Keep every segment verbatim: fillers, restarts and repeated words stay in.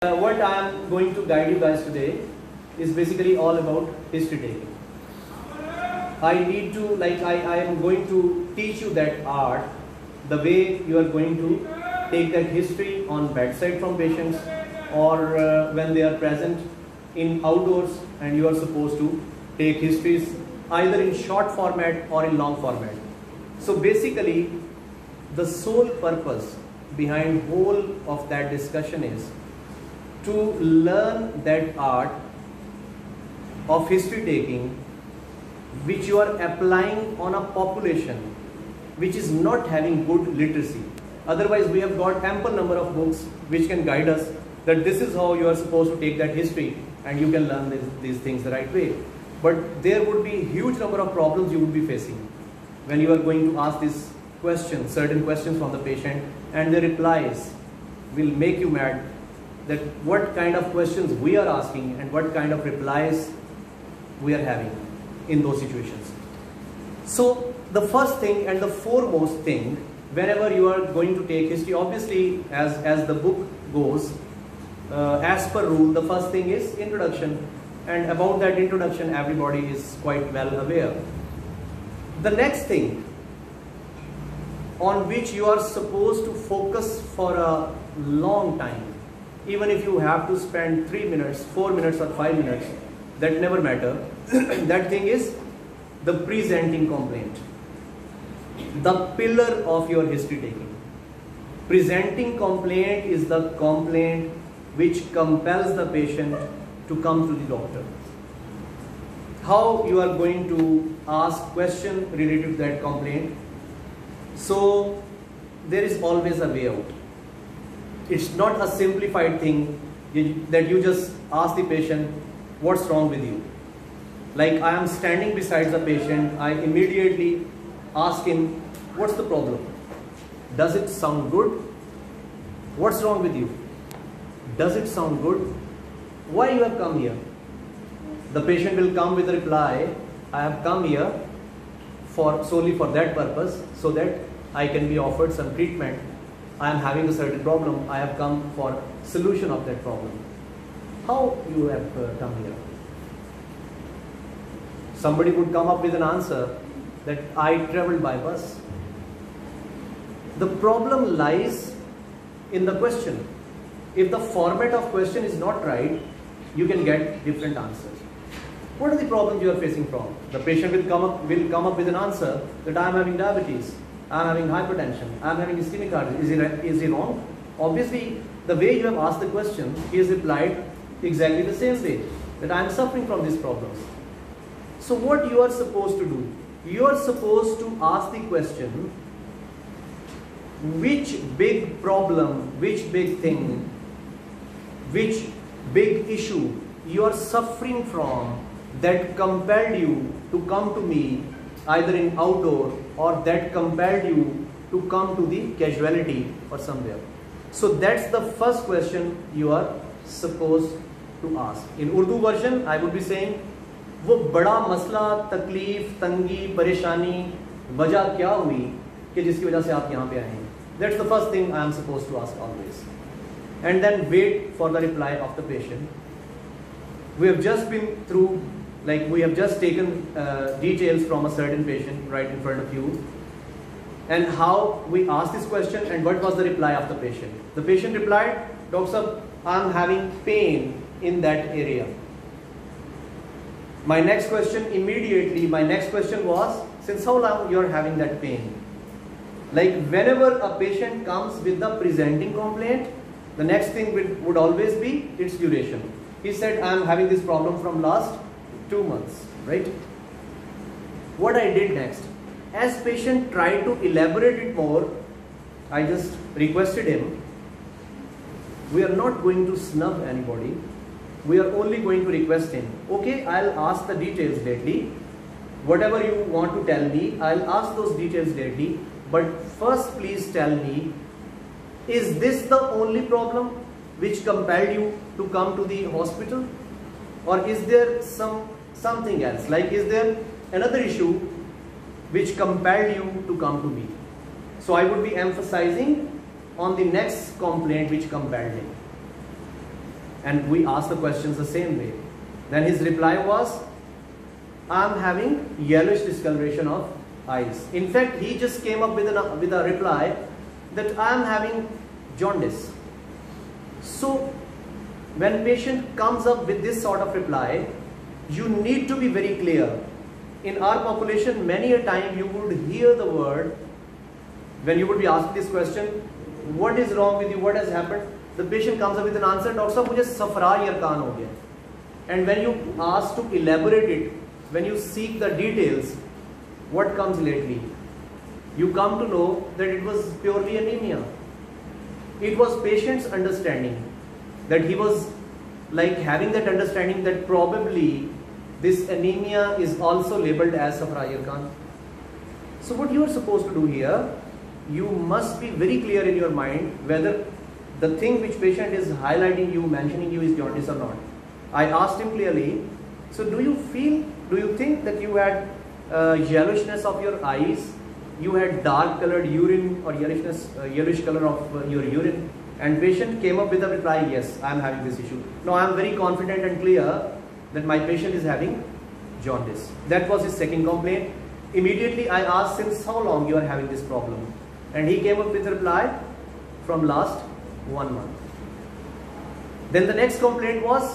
Uh, what I am going to guide you guys today is basically all about history taking. I need to, like, I, I am going to teach you that art, the way you are going to take that history on bedside from patients, or uh, when they are present in outdoors and you are supposed to take histories either in short format or in long format. So basically, the sole purpose behind whole of that discussion is to learn that art of history taking which you are applying on a population which is not having good literacy. Otherwise, we have got ample number of books which can guide us that this is how you are supposed to take that history and you can learn this, these things the right way. But there would be huge number of problems you would be facing when you are going to ask these questions, certain questions from the patient, and their replies will make you mad that what kind of questions we are asking and what kind of replies we are having in those situations. So the first thing and the foremost thing, whenever you are going to take history, obviously as, as the book goes, uh, as per rule, the first thing is introduction, and about that introduction everybody is quite well aware. The next thing on which you are supposed to focus for a long time, even if you have to spend three minutes, four minutes or five minutes, that never matter. That thing is the presenting complaint, the pillar of your history taking. Presenting complaint is the complaint which compels the patient to come to the doctor. How you are going to ask question related to that complaint? So there is always a way out. It's not a simplified thing that you just ask the patient, what's wrong with you? Like I am standing beside the patient, I immediately ask him, what's the problem? Does it sound good? What's wrong with you? Does it sound good? Why you have come here? The patient will come with a reply, I have come here for solely for that purpose, so that I can be offered some treatment. I am having a certain problem, I have come for solution of that problem. How you have uh, come here? Somebody would come up with an answer that I traveled by bus. The problem lies in the question. If the format of question is not right, you can get different answers. What are the problems you are facing from? The patient will come up, will come up with an answer that I am having diabetes, I am having hypertension, I am having ischemic heart. Is he, is he wrong? Obviously, the way you have asked the question, he has replied exactly the same way, that I am suffering from these problems. So what you are supposed to do? You are supposed to ask the question, which big problem, which big thing, which big issue you are suffering from that compelled you to come to me either in outdoor or that compelled you to come to the casualty or somewhere. So that's the first question you are supposed to ask. In Urdu version, I would be saying, वो बड़ा मसला, तकलीफ, तंगी, परेशानी, वजह क्या हुई कि जिसकी वजह से आप यहाँ पे आए हैं? That's the first thing I am supposed to ask always. And then wait for the reply of the patient. We have just been through, like we have just taken uh, details from a certain patient right in front of you, and how we asked this question and what was the reply of the patient. The patient replied, Doctor Sahab, I am having pain in that area. My next question immediately, my next question was, since how long you are having that pain? Like whenever a patient comes with the presenting complaint, the next thing would, would always be its duration. He said, I am having this problem from last two months, right? What I did next, as patient tried to elaborate it more, I just requested him, we are not going to snub anybody. We are only going to request him, okay, I'll ask the details lately. Whatever you want to tell me, I'll ask those details lately. But first, please tell me, is this the only problem which compelled you to come to the hospital? Or is there some something else? Like, is there another issue which compelled you to come to me? So I would be emphasizing on the next complaint which compelled him. and we asked the questions the same way. Then his reply was, I am having yellowish discoloration of eyes. In fact, he just came up with, an, with a reply that I am having jaundice. So when patient comes up with this sort of reply, you need to be very clear. In our population, many a time you would hear the word, when you would be asked this question, what is wrong with you, what has happened? The patient comes up with an answer, Doctor Sahab, mujhe safra yarkan ho gaya. And when you ask to elaborate it, when you seek the details, what comes lately? You come to know that it was purely anemia. It was patient's understanding that he was like having that understanding that probably this anemia is also labeled as Safra Yarkan. So what you are supposed to do here, you must be very clear in your mind whether the thing which patient is highlighting you, mentioning you is jaundice or not. I asked him clearly, so do you feel, do you think that you had uh, yellowishness of your eyes, you had dark colored urine or yellowishness, uh, yellowish color of uh, your urine? And patient came up with a reply, yes, I am having this issue. Now I am very confident and clear that my patient is having jaundice. That was his second complaint. Immediately I asked him, since how long you are having this problem? And he came up with a reply, from last one month. Then the next complaint was,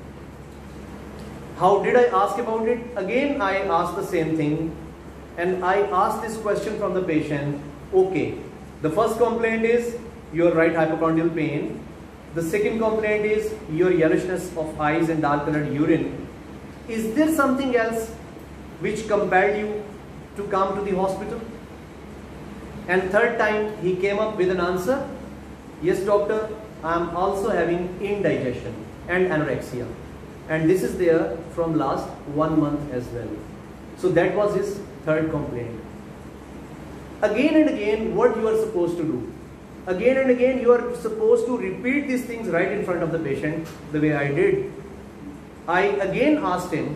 how did I ask about it? Again I asked the same thing, and I asked this question from the patient. Okay, the first complaint is your right hypochondrial pain. The second complaint is your yellowishness of eyes and dark colored urine. Is there something else which compelled you to come to the hospital? And third time he came up with an answer, yes doctor, I am also having indigestion and anorexia, and this is there from last one month as well. So that was his third complaint. Again and again, what you are supposed to do? Again and again you are supposed to repeat these things right in front of the patient, the way I did. I again asked him,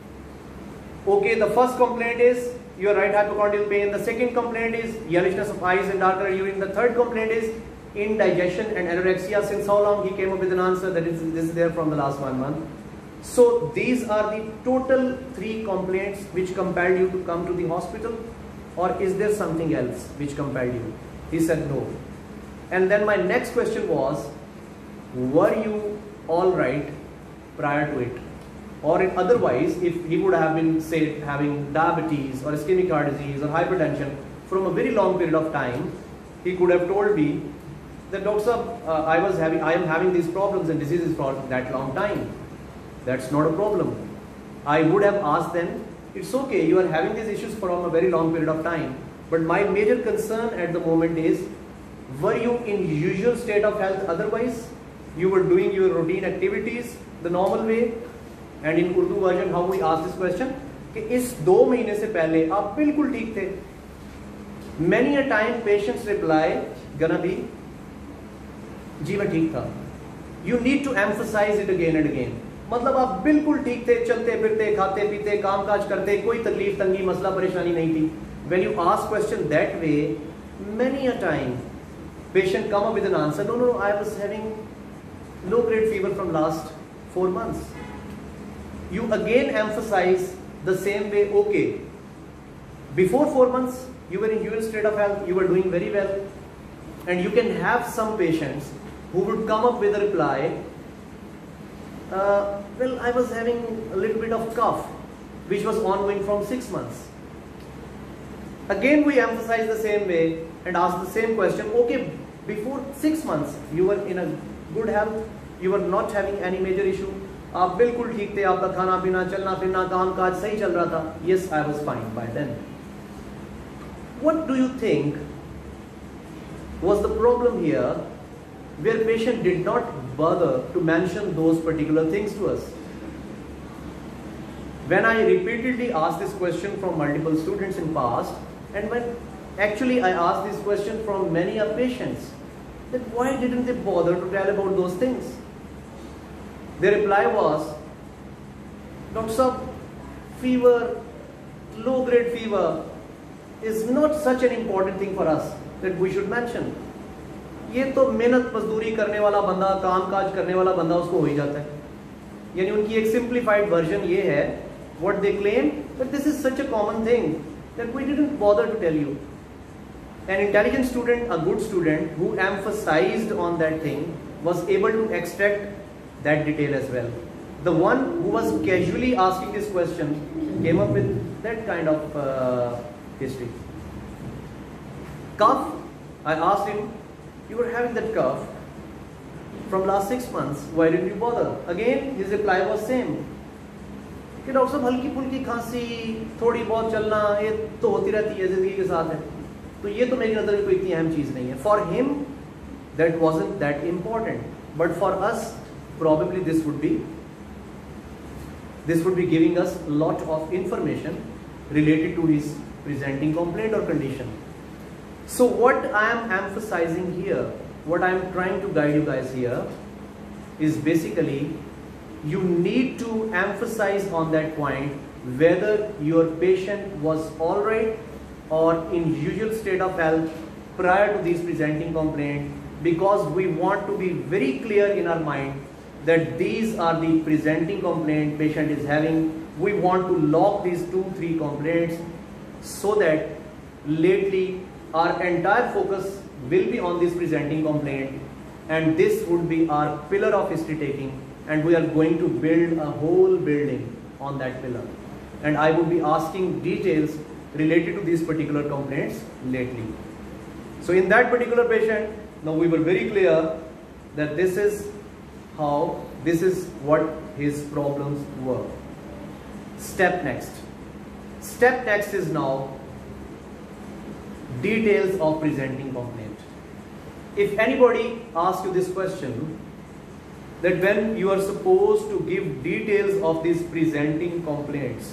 okay, the first complaint is your right hypochondrial pain, the second complaint is yellowishness of eyes and darker urine, the third complaint is indigestion and anorexia. Since how long? He came up with an answer that is, this is there from the last one month. So these are the total three complaints which compelled you to come to the hospital, or is there something else which compelled you? He said no. And then my next question was, were you alright prior to it? Or it, otherwise, if he would have been, say, having diabetes or ischemic heart disease or hypertension from a very long period of time, he could have told me that, Doctor, uh, I was having, I am having these problems and diseases for that long time. That's not a problem. I would have asked them, it's okay, you are having these issues from a very long period of time, but my major concern at the moment is, were you in usual state of health otherwise? You were doing your routine activities the normal way? And in Urdu version, how we ask this question, कि इस दो महीने से पहले आप बिल्कुल ठीक थे. Many a time patients reply gonna be, जी मैं ठीक था. You need to emphasize it again and again. मतलब आप बिल्कुल ठीक थे, चलते फिरते, खाते पीते, काम काज करते, कोई तकलीफ तंगी मसला परेशानी नहीं थी. When you ask question that way, many a time patient come up with an answer, no, no, I was having low grade fever from last four months. You again emphasize the same way, okay, before four months, you were in usual state of health, you were doing very well. And you can have some patients who would come up with a reply, uh, well, I was having a little bit of cough, which was ongoing from six months. Again, we emphasize the same way and ask the same question, okay, before six months, you were in a good health, you were not having any major issue, आप बिल्कुल ठीक थे, आपका खाना पीना चलना फिरना काम काज सही चल रहा था. Yes, I was fine by then. What do you think was the problem here where patient did not bother to mention those particular things to us? When I repeatedly asked this question from multiple students in past, and when actually I asked this question from many of patients, that why didn't they bother to tell about those things? Their reply was, Doctor Sahab, fever, low grade fever is not such an important thing for us that we should mention. ये तो मेहनत मजदूरी करने वाला बंदा, काम काज करने वाला बंदा उसको हो ही जाता है। यानी उनकी एक सिंप्लीफाइड वर्जन ये है, what they claim, but this is such a common thing that we didn't bother to tell you. An intelligent student, a good student who emphasized on that thing was able to extract that detail as well. The one who was casually asking this question came up with that kind of uh, history. Cough, I asked him, you were having that cough from last six months, why didn't you bother? Again, his reply was same. कि doctor साहब हल्की फुल्की खांसी, थोड़ी बहुत चलना, ये तो होती रहती है, जिंदगी के साथ है, तो ये तो मेरी नज़र में कोई इतनी अहम चीज़ नहीं है. For him, that wasn't that important, but for us, probably this would be this would be giving us a lot of information related to his presenting complaint or condition. So what I am emphasizing here, what I am trying to guide you guys here, is basically you need to emphasize on that point whether your patient was alright or in usual state of health prior to this presenting complaint, because we want to be very clear in our mind that these are the presenting complaint patient is having. We want to lock these two, three complaints so that lately our entire focus will be on this presenting complaint, and this would be our pillar of history taking, and we are going to build a whole building on that pillar, and I would be asking details related to these particular complaints lately. So in that particular patient, now we were very clear that this is how, this is what his problems were. Step next. Step next is now details of presenting complaint. If anybody asks you this question, that when you are supposed to give details of these presenting complaints,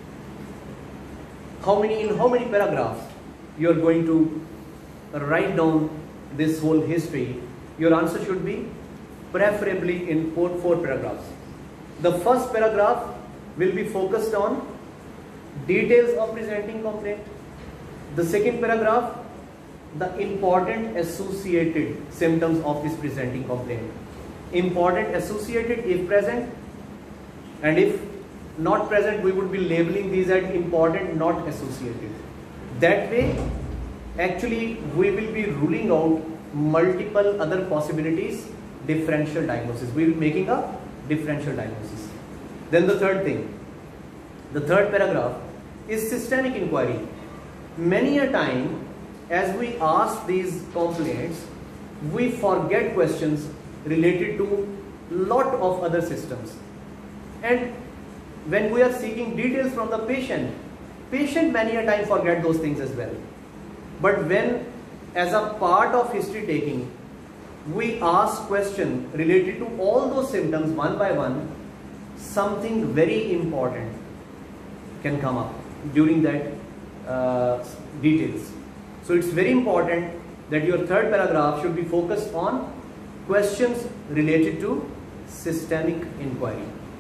how many, in how many paragraphs you are going to write down this whole history, your answer should be preferably in four, four paragraphs. The first paragraph will be focused on details of presenting complaint. The second paragraph, the important associated symptoms of this presenting complaint. Important associated if present, and if not present, we would be labeling these as important not associated. That way, actually, we will be ruling out multiple other possibilities, differential diagnosis. We will be making a differential diagnosis. Then the third thing, the third paragraph is systemic inquiry. Many a time, as we ask these complaints, we forget questions related to lot of other systems. And when we are seeking details from the patient, patient many a time forget those things as well. But when, as a part of history taking, we ask questions related to all those symptoms one by one, something very important can come up during that uh, details. So it's very important that your third paragraph should be focused on questions related to systemic inquiry.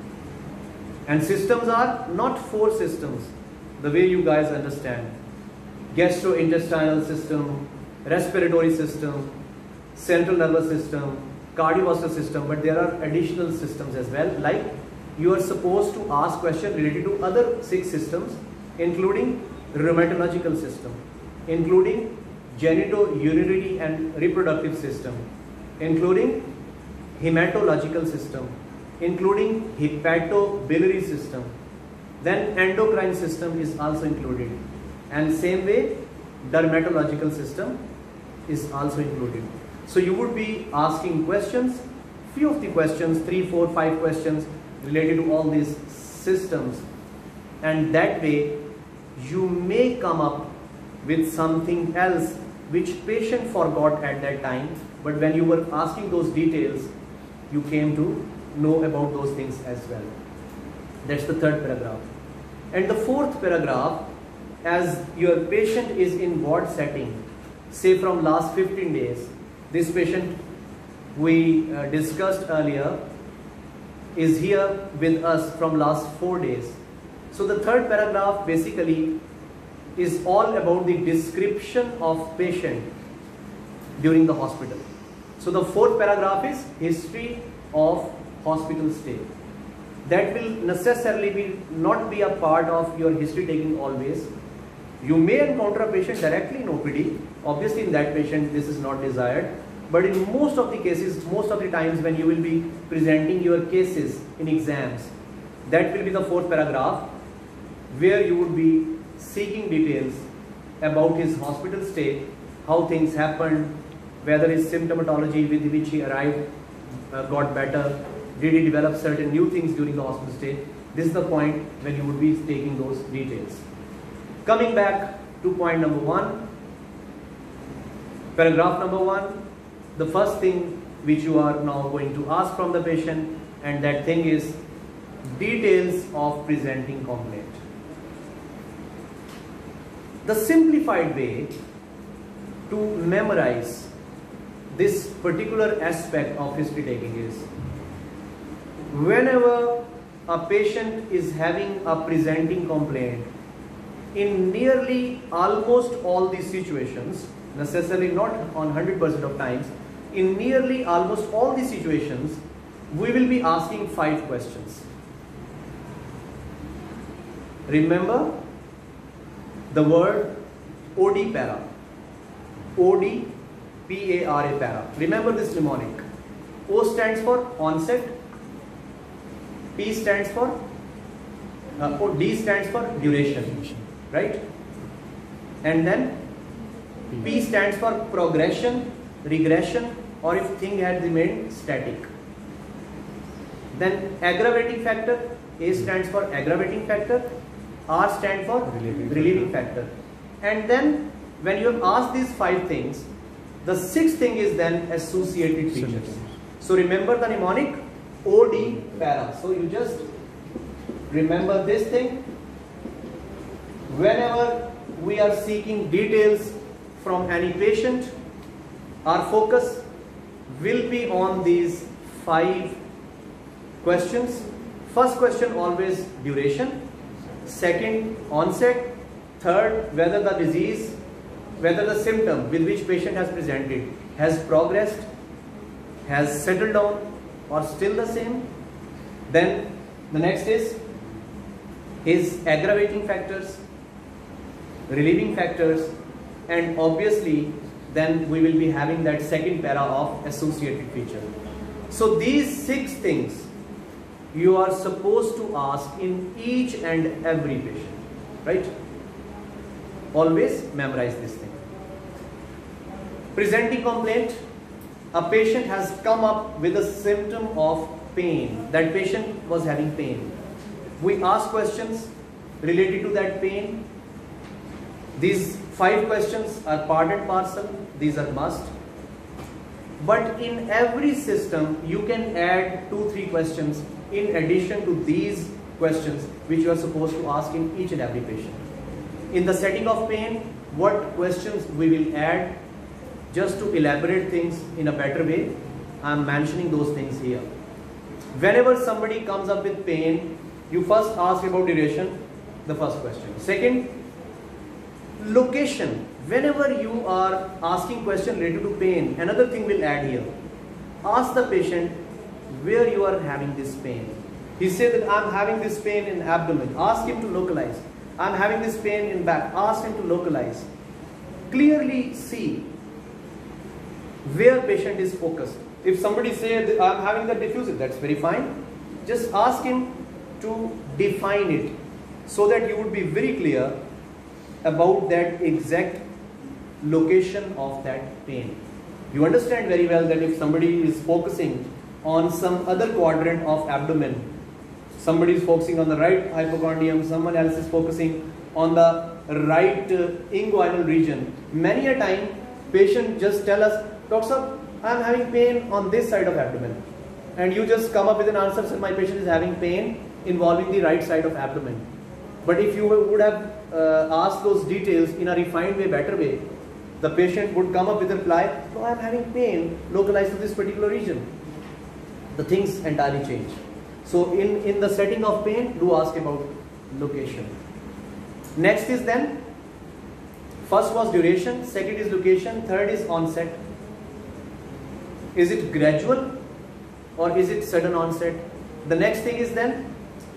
And systems are not four systems, the way you guys understand. Gastrointestinal system, respiratory system, central nervous system, cardiovascular system, but there are additional systems as well. Like you are supposed to ask questions related to other six systems, including rheumatological system, including genitourinary and reproductive system, including hematological system, including hepatobiliary system. Then endocrine system is also included, and same way dermatological system is also included. So you would be asking questions, few of the questions, three, four, five questions related to all these systems, and that way you may come up with something else which patient forgot at that time, but when you were asking those details, you came to know about those things as well. That's the third paragraph. And the fourth paragraph, as your patient is in ward setting, say from last fifteen days, this patient we uh, discussed earlier is here with us from last four days. So the third paragraph basically is all about the description of patient during the hospital. So the fourth paragraph is history of hospital stay. That will necessarily be not be a part of your history taking always. You may encounter a patient directly in O P D. Obviously in that patient this is not desired. But in most of the cases, most of the times when you will be presenting your cases in exams, that will be the fourth paragraph where you would be seeking details about his hospital stay, how things happened, whether his symptomatology with which he arrived uh, got better, did he develop certain new things during the hospital stay. This is the point when you would be taking those details. Coming back to point number one, paragraph number one, the first thing which you are now going to ask from the patient, and that thing is details of presenting complaint. The simplified way to memorize this particular aspect of history taking is, whenever a patient is having a presenting complaint, in nearly almost all these situations, necessarily not on one hundred percent of times, in nearly almost all these situations, we will be asking five questions. Remember the word O D para. O D P A R A para. Remember this mnemonic. O stands for onset, P stands for, uh, o, D stands for duration, right? And then P stands for progression, regression, or if thing had remained static. Then aggravating factor, A stands for aggravating factor, R stands for relieving, relieving factor. And then when you have asked these five things, the sixth thing is then associated features. So remember the mnemonic O D para. So you just remember this thing. Whenever we are seeking details from any patient, our focus will be on these five questions. First question always duration, second onset, third whether the disease, whether the symptom with which patient has presented has progressed, has settled down, or still the same. Then the next is his aggravating factors, relieving factors, and obviously then we will be having that second para of associated feature. So these six things you are supposed to ask in each and every patient, right? Always memorize this thing. Presenting complaint, a patient has come up with a symptom of pain. That patient was having pain. We ask questions related to that pain. These five questions are part and parcel. These are must. But in every system, you can add two, three questions in addition to these questions which you are supposed to ask in each and every patient. In the setting of pain, what questions we will add just to elaborate things in a better way? I am mentioning those things here. Whenever somebody comes up with pain, you first ask about duration, the first question. Second, location. Whenever you are asking question related to pain, another thing will add here. Ask the patient where you are having this pain. He said that I am having this pain in abdomen. Ask him to localize. I am having this pain in back. Ask him to localize. Clearly see where patient is focused. If somebody says I am having the diffusive, that's very fine. Just ask him to define it so that you would be very clear about that exact location of that pain. You understand very well that if somebody is focusing on some other quadrant of abdomen, somebody is focusing on the right hypochondrium, someone else is focusing on the right uh, inguinal region. Many a time patient just tell us, Doctor sir, I am having pain on this side of abdomen, and you just come up with an answer, sir, my patient is having pain involving the right side of abdomen. But if you would have uh, asked those details in a refined way, better way, the patient would come up with a reply, no, I am having pain localized to this particular region. The things entirely change. So in, in the setting of pain, do ask about location. Next is then, first was duration, second is location, third is onset. Is it gradual or is it sudden onset? The next thing is then,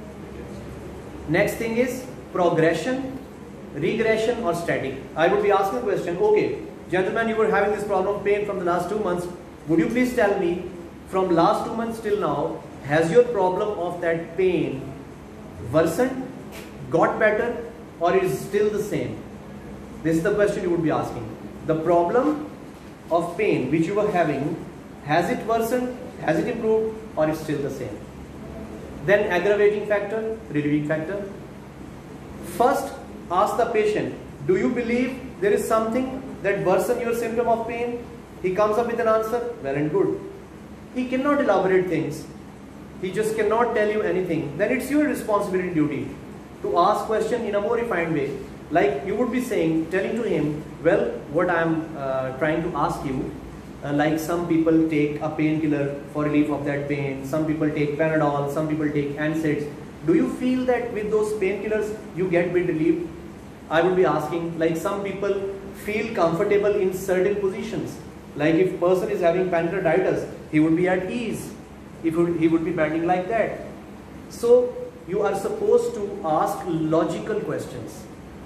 next thing is progression, regression or static. I would be asking a question, okay, gentlemen, you were having this problem of pain from the last two months. Would you please tell me, from last two months till now, has your problem of that pain worsened, got better, or is still the same? This is the question you would be asking. The problem of pain which you were having, has it worsened, has it improved, or is still the same? Then aggravating factor, relieving factor. First, ask the patient, do you believe there is something that worsens your symptom of pain? He comes up with an answer, well and good. He cannot elaborate things. He just cannot tell you anything. Then it's your responsibility and duty to ask question in a more refined way. Like you would be saying, telling to him, well, what I am uh, trying to ask you, uh, like some people take a painkiller for relief of that pain, some people take Panadol, some people take N SAIDs. Do you feel that with those painkillers you get bit relief? I would be asking, like some people feel comfortable in certain positions. Like if person is having pancreatitis, he would be at ease. If he would be bending like that. So you are supposed to ask logical questions.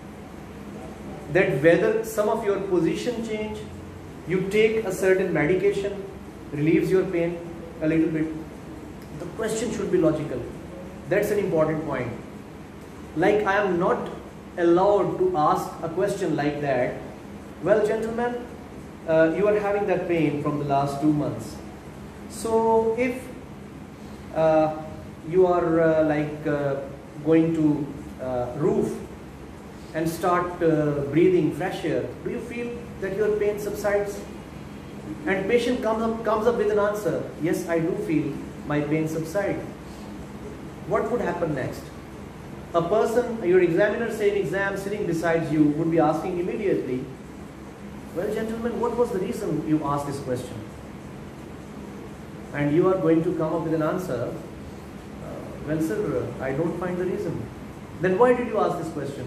That whether some of your position change, you take a certain medication, relieves your pain a little bit. The question should be logical. That's an important point. Like I am not allowed to ask a question like that. Well, gentlemen, uh, you are having that pain from the last two months. So if uh, you are uh, like uh, going to uh, roof and start uh, breathing fresh air, do you feel that your pain subsides? And patient comes up, comes up with an answer, yes, I do feel my pain subside. What would happen next? A person, your examiner saying exam sitting beside you would be asking immediately, well gentlemen, what was the reason you asked this question? And you are going to come up with an answer, uh, well sir, I don't find the reason. Then why did you ask this question?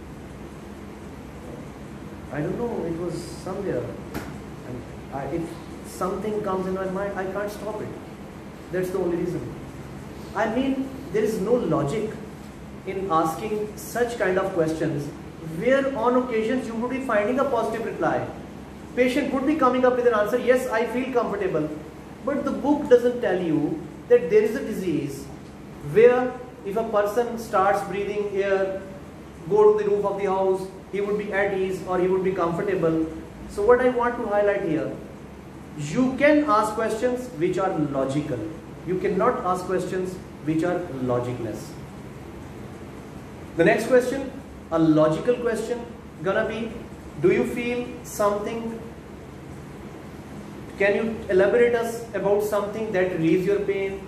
I don't know, it was somewhere. And I, if something comes in my mind, I can't stop it. That's the only reason. I mean, there is no logic in asking such kind of questions where on occasions you would be finding a positive reply. Patient would be coming up with an answer, yes, I feel comfortable. But the book doesn't tell you that there is a disease where if a person starts breathing air, go to the roof of the house, he would be at ease or he would be comfortable. So what I want to highlight here, you can ask questions which are logical. You cannot ask questions which are logicless. The next question, a logical question, gonna be, do you feel something? Can you elaborate us about something that relieves your pain?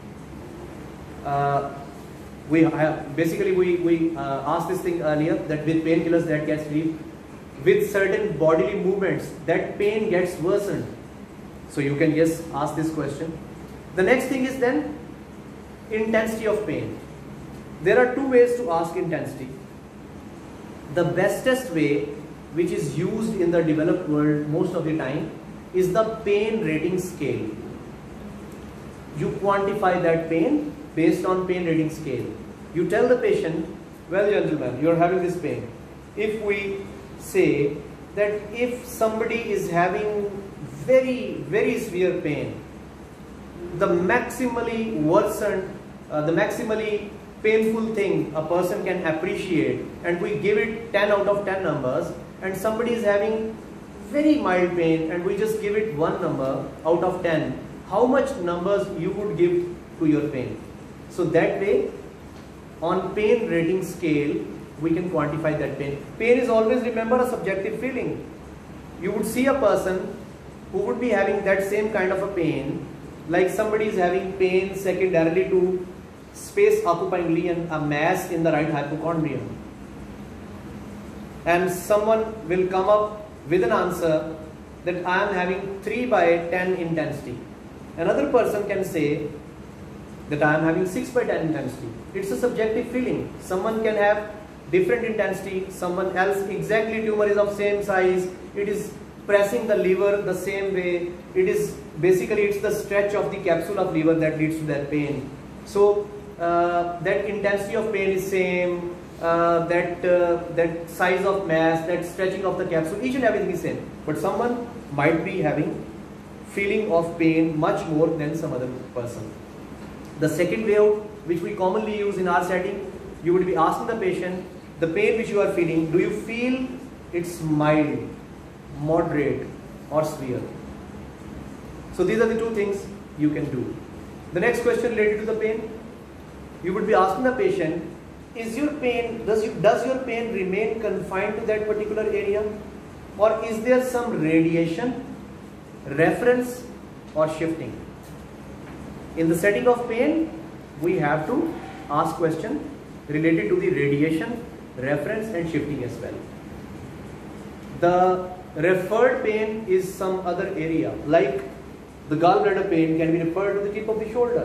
Uh, we have, basically we, we uh, asked this thing earlier, that with painkillers that gets relief, with certain bodily movements that pain gets worsened. So you can just ask this question. The next thing is then intensity of pain. There are two ways to ask intensity. The bestest way, which is used in the developed world most of the time, is the pain rating scale. You quantify that pain based on pain rating scale. You tell the patient, well gentlemen, you are having this pain. If we say that if somebody is having very, very severe pain, the maximally worsened, uh, the maximally painful thing a person can appreciate, and we give it ten out of ten numbers, and somebody is having very mild pain and we just give it one number out of ten, how much numbers you would give to your pain? So that way, on pain rating scale, we can quantify that pain. Pain is always, remember, a subjective feeling. You would see a person who would be having that same kind of a pain, like somebody is having pain secondarily to space occupying lesion, a mass in the right hypochondrium. And someone will come up with an answer that I am having three by ten intensity. Another person can say that I am having six by ten intensity. It's a subjective feeling. Someone can have different intensity, someone else exactly tumor is of same size, it is pressing the lever the same way. It is basically it's the stretch of the capsule of lever that leads to that pain. So uh, that intensity of pain is same, uh, that uh, that size of mass, that stretching of the capsule, each and everything is same. But someone might be having feeling of pain much more than some other person. The second way out, which we commonly use in our setting, you would be asking the patient, the pain which you are feeling, do you feel it's mild, moderate or severe? So these are the two things you can do. The next question related to the pain, you would be asking the patient, is your pain, does, you, does your pain remain confined to that particular area, or is there some radiation, reference or shifting? In the setting of pain, we have to ask question related to the radiation, reference and shifting as well. The referred pain is some other area, like the gallbladder pain can be referred to the tip of the shoulder.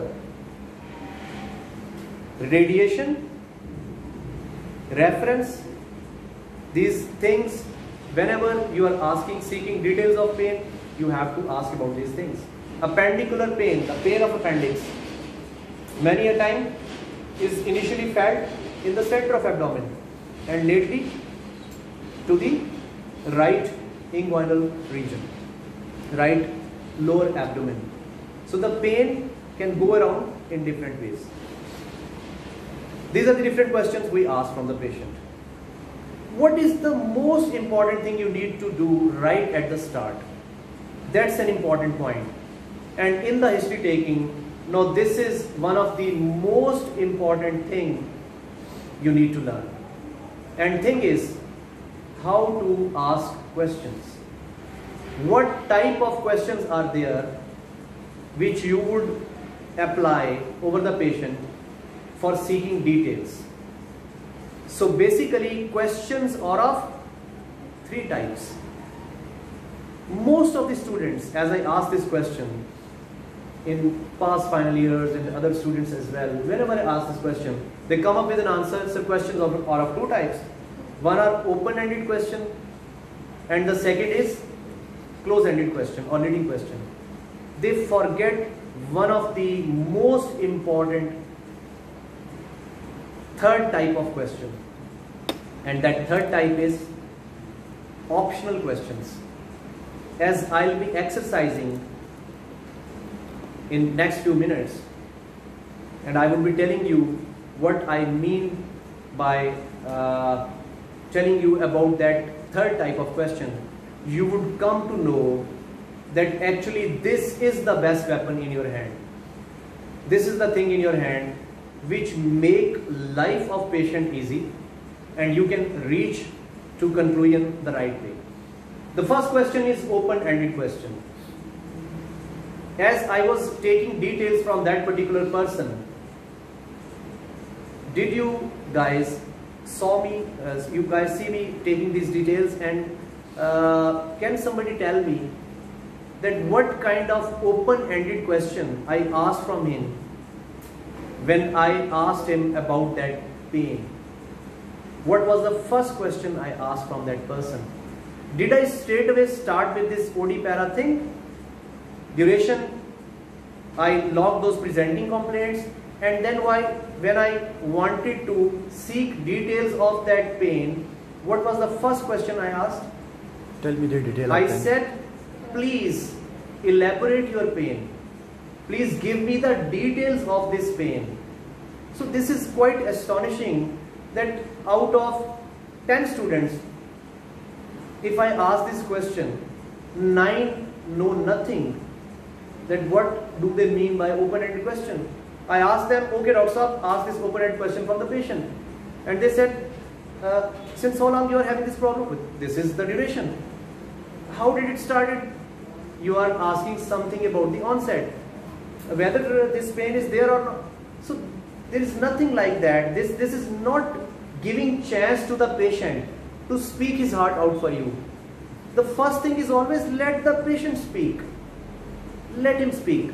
Radiation, reference, these things, whenever you are asking, seeking details of pain, you have to ask about these things. Appendicular pain, the pain of appendix, many a time is initially felt in the center of abdomen and lately to the right inguinal region, right lower abdomen. So the pain can go around in different ways. These are the different questions we ask from the patient. What is the most important thing you need to do right at the start? That's an important point. And in the history taking, now this is one of the most important thing you need to learn. And thing is, how to ask questions. What type of questions are there which you would apply over the patient for seeking details? So basically questions are of three types. Most of the students, as I ask this question in past final years and other students as well, whenever I ask this question, they come up with an answer. So questions are of two types. One are open-ended question and the second is close-ended question or leading question. They forget one of the most important third type of question, and that third type is optional questions. As I'll be exercising in next few minutes, and I will be telling you what I mean by uh, telling you about that third type of question, you would come to know that actually this is the best weapon in your hand. This is the thing in your hand which make life of patient easy and you can reach to conclusion the right way. The first question is open-ended question. As I was taking details from that particular person, did you guys saw me, uh, you guys see me taking these details, and uh, can somebody tell me that what kind of open-ended question I asked from him when I asked him about that pain? What was the first question I asked from that person? Did I straight away start with this O D para thing? Duration, I logged those presenting complaints, and then why, when I wanted to seek details of that pain, what was the first question I asked? Tell me the detail. I said, please elaborate your pain. Please give me the details of this pain. So this is quite astonishing that out of ten students, if I ask this question, nine know nothing that what do they mean by open-ended question. I asked them, okay Doctor Saab, ask this open-ended question from the patient. And they said, uh, since how long you are having this problem? This is the duration. How did it start? You are asking something about the onset, whether this pain is there or not. So there is nothing like that. This, this is not giving chance to the patient to speak his heart out for you. The first thing is always let the patient speak. Let him speak.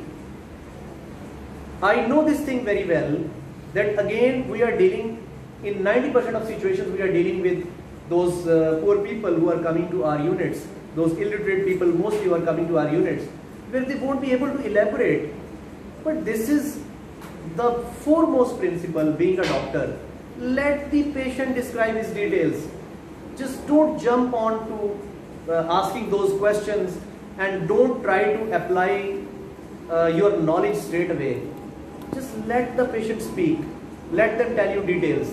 I know this thing very well, that again we are dealing, in ninety percent of situations we are dealing with those uh, poor people who are coming to our units those illiterate people mostly who are coming to our units, where they won't be able to elaborate. But this is the foremost principle being a doctor. Let the patient describe his details. Just don't jump on to uh, asking those questions, and don't try to apply uh, your knowledge straight away. Just let the patient speak. Let them tell you details.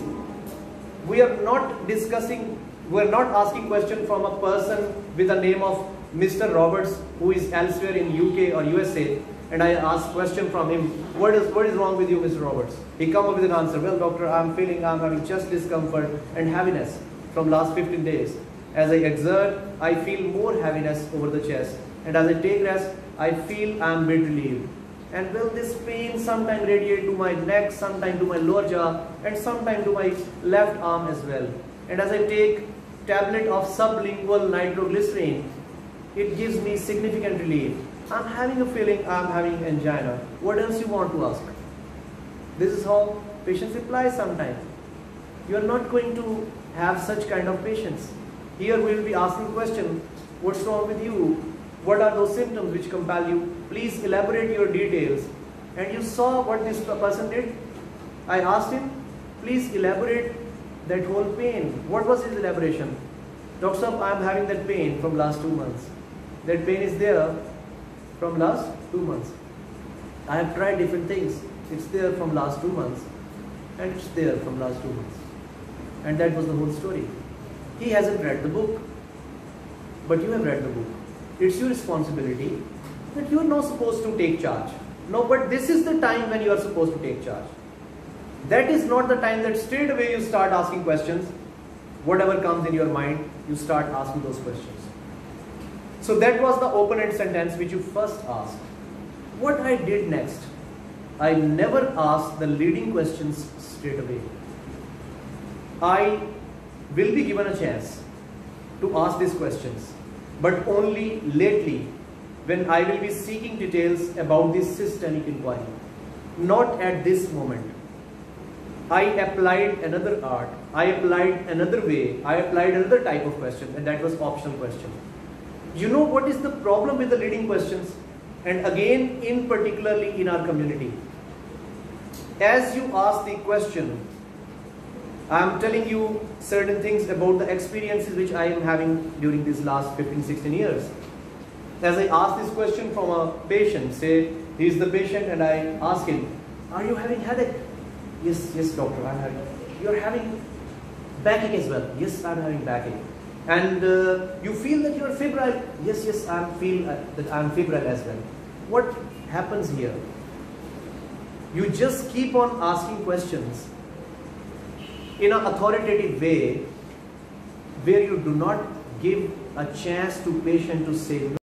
We are not discussing, we are not asking question from a person with the name of Mister Roberts who is elsewhere in U K or U S A, and I ask question from him, what is, what is wrong with you, Mister Roberts? He come up with an answer, well doctor, I'm feeling I'm having chest discomfort and heaviness from last fifteen days. As I exert, I feel more heaviness over the chest, and as I take rest, I feel I'm bit relieved. And will this pain sometime radiate to my neck, sometime to my lower jaw, and sometime to my left arm as well. And as I take tablet of sublingual nitroglycerin, it gives me significant relief. I'm having a feeling I'm having angina. What else you want to ask? This is how patients reply sometimes. You are not going to have such kind of patients. Here we will be asking question, what's wrong with you? What are those symptoms which compel you? Please elaborate your details. And you saw what this person did? I asked him, please elaborate that whole pain. What was his elaboration? Doctor Sahab, I am having that pain from last two months. That pain is there from last two months. I have tried different things. It's there from last two months. And it's there from last two months. And that was the whole story. He hasn't read the book, but you have read the book. It's your responsibility that you are not supposed to take charge. No, but this is the time when you are supposed to take charge. That is not the time that straight away you start asking questions. Whatever comes in your mind, you start asking those questions. So that was the open-end sentence which you first asked. What I did next, I never asked the leading questions straight away. I will be given a chance to ask these questions, but only lately, when I will be seeking details about this systemic inquiry. Not at this moment. I applied another art, I applied another way, I applied another type of question, and that was optional question. You know what is the problem with the leading questions? And again, in particularly in our community. As you ask the question, I am telling you certain things about the experiences which I am having during these last fifteen, sixteen years. As I ask this question from a patient, say he is the patient, and I ask him, are you having headache? Yes, yes doctor, I am having. You are having backache as well? Yes, I am having backache. And uh, you feel that you are febrile? Yes, yes, I feel uh, that I am febrile as well. What happens here? You just keep on asking questions in an authoritative way, where you do not give a chance to patient to say no.